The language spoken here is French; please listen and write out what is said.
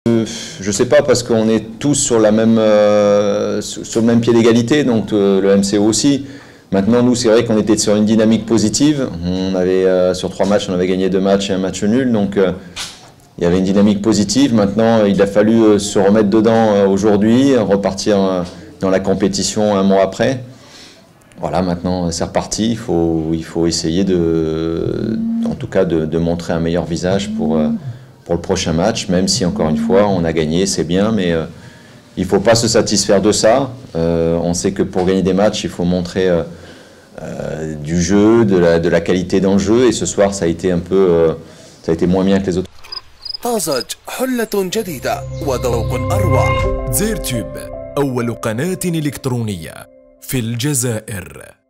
Je sais pas, parce qu'on est tous sur la même, sur le même pied d'égalité, donc le MCO aussi. Maintenant, nous, c'est vrai qu'on était sur une dynamique positive. On avait, sur 3 matchs, on avait gagné 2 matchs et un match nul, donc il y avait une dynamique positive. Maintenant, il a fallu se remettre dedans aujourd'hui, repartir dans la compétition un mois après. Voilà, maintenant c'est reparti. Il faut essayer en tout cas, de montrer un meilleur visage pour le prochain match, même si encore une fois on a gagné, c'est bien, mais il ne faut pas se satisfaire de ça. On sait que pour gagner des matchs, il faut montrer du jeu, de la qualité dans le jeu, et ce soir ça a été ça a été moins bien que les autres. طازج حلة جديدة وذوق أروع. زيرتوب أول قناة إلكترونية في الجزائر.